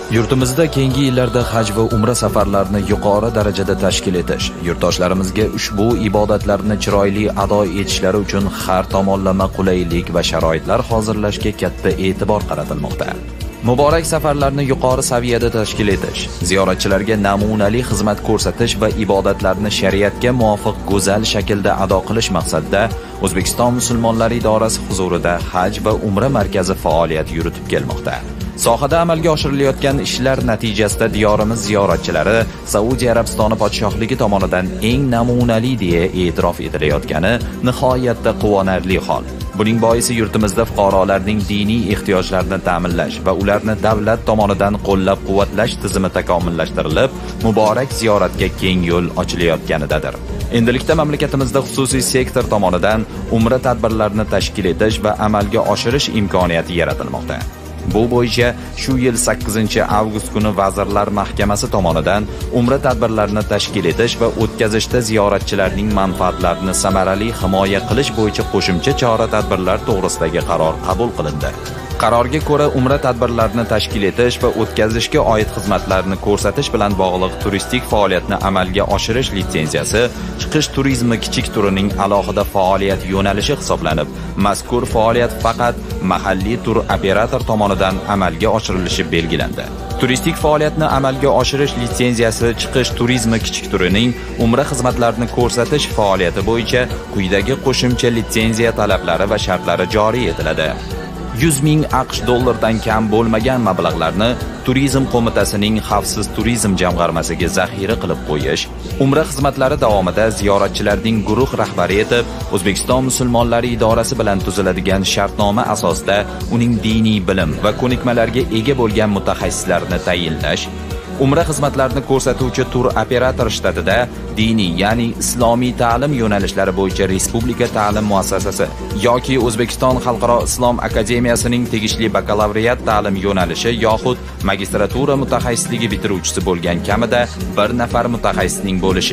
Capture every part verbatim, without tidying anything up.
Yurtimizda keyingi yillarda haj va umra safarlarini yuqori darajada tashkil etish, yurtdoshlarimizga ushbu ibodatlarni chiroyli ado etishlari uchun har tomonlama qulaylik va sharoitlar hozirlashga katta e'tibor qaratilmoqda. Muborak safarlarni yuqori saviyada tashkil etish, ziyoratchilarga namunali xizmat ko'rsatish va ibodatlarni shariatga muvofiq go'zal shaklda ado qilish maqsadida O'zbekiston musulmonlari idorasi huzurida haj va umra markazi faoliyat yuritib kelmoqda. Sohada amalga oshirilayotgan ishlar natijasida diyorimiz ziyoratchilari Saudiya Arabistoni podshohligi tomonidan eng namunali deya e'tirof etilayotgani nihoyatda quvonarli hol. Buning boisi yurtimizda fuqarolarning diniy ehtiyojlarini ta'minlash va ularni davlat tomonidan qo'llab-quvvatlash tizimi takomillashtirilib, muborak ziyoratga keng yo'l ochilayotganidadir. Endilikda mamlakatimizda xususiy sektor tomonidan umra tadbirlarini tashkil etish va amalga oshirish imkoniyati yaratilmoqda. Bu bo'yicha shu yil sakkizinchi avgust kuni Vazirlar Mahkamasi tomonidan umra tadbirlarini tashkil etish va o'tkazishda ziyoratchilarning manfaatlarini samarali himoya qilish bo'yicha qo'shimcha chora-tadbirlar to'g'risidagi qaror qabul qilindi. Qarorga ko'ra, umra tadbirlarini tashkil etish va o'tkazishga oid xizmatlarni ko'rsatish bilan bog'liq turistik faoliyatni amalga oshirish litsenziyasi chiqish turizmi kichik turining alohida faoliyat yo'nalishi hisoblanib, mazkur faoliyat faqat mahalliy tur operator tomonidan amalga oshirilishi belgilandi. Turistik faoliyatni amalga oshirish litsenziyasi chiqish turizmi kichik turining umra xizmatlarini ko'rsatish faoliyati bo'yicha quyidagi qo'shimcha litsenziya talablari va shartlari joriy etiladi. yuz ming AQSh dollardan kam bo'lmagan mablag'larni Turizm qo'mitasining xavfsiz turizm jamg'armasiga zaxira qilib qo'yish, umra xizmatlari davomida ziyoratchilarning guruh rahbari etib O'zbekiston musulmonlari idorasi bilan tuziladigan shartnoma asosida uning diniy bilim va ko'nikmalarga ega bo'lgan mutaxassislarni tayinlash, umra xizmatlarini ko'rsatuvchi tur operator shtatida diniy, ya'ni islomiy ta'lim yo'nalishlari bo'yicha respublika ta'lim muassasasi yoki O'zbekiston Xalqaro islom akademiyasining tegishli bakalavriat ta'lim yo'nalishi yoxud magistratura mutaxassisligi bitiruvchisi bo'lgan kamida bir nafar mutaxassisning bo'lishi.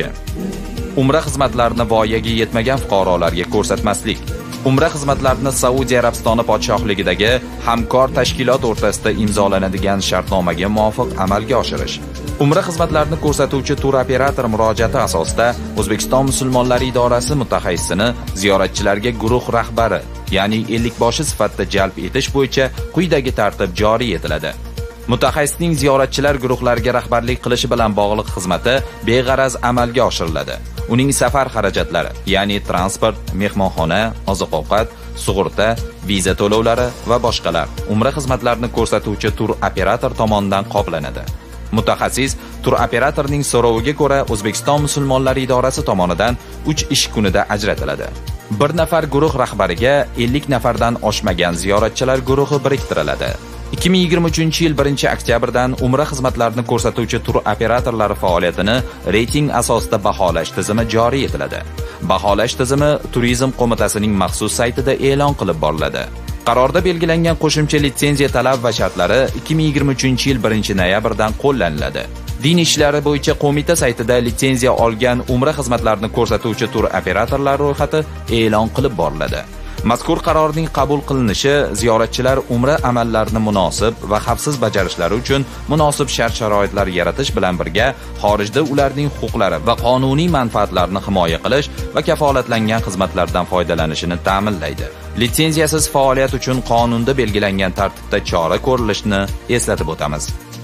Umra xizmatlarini voyaga yetmagan fuqarolarga ko'rsatmaslik. Umra xizmatlarini Saudiya Arabistoni podshohligidagi hamkor tashkilot o'rtasida imzolanadigan shartnomaga muvofiq amalga oshirish. Umra xizmatlarini ko'rsatuvchi tur operator murojaati asosida O'zbekiston musulmonlari idorasi mutaxassisini ziyoratchilarga guruh rahbari, ya'ni ellikboshi sifatida jalb etish bo'yicha quyidagi tartib joriy etiladi. Mutaxassisning ziyoratchilar guruhlariga rahbarlik qilishi bilan bog'liq xizmati beg'araz amalga oshiriladi. Uning safar xarajatlari, ya'ni transport, mehmonxona, oziq-ovqat, sug'urta, viza to'lovlari va boshqalar umra xizmatlarini ko'rsatuvchi tur operator tomonidan qoplanadi. Mutaxassis tur operatorning so'roviga ko'ra O'zbekiston musulmonlari idorasi tomonidan uch ish kunida ajratiladi. Bir nafar guruh rahbariga ellik nafardan oshmagan ziyoratchilar guruhi biriktiriladi. ikki ming yigirma uchinchi yil birinchi oktyabrdan umra xizmatlarini ko'rsatuvchi tur operatorlari faoliyatini reyting asosida baholash tizimi joriy etiladi. Baholash tizimi Turizm qo'mitasining maxsus saytida e'lon qilib boriladi. Qarorda belgilangan qo'shimcha litsenziya talab va shartlari ikki ming yigirma uchinchi yil birinchi noyabrdan qo'llaniladi. Din ishlari bo'yicha qo'mita saytida litsenziya olgan umra xizmatlarini ko'rsatuvchi tur operatorlar ro'yxati e'lon qilib boriladi. Mazkur qarorning qabul qilinishi ziyoratchilar umra amallarini munosib va xavfsiz bajarishlari uchun munosib shart-sharoitlar yaratish bilan birga xorijda ularning huquqlari va qonuniy manfaatlarini himoya qilish va kafolatlangan xizmatlardan foydalanishini ta'minlaydi. Litsenziyasiz faoliyat uchun qonunda belgilangan tartibda chora ko'rilishini eslatib o'tamiz.